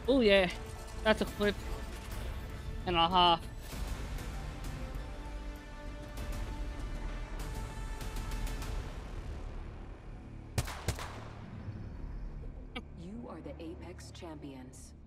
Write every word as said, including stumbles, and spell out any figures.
Oh yeah, that's a clip and a half. You are the Apex champions.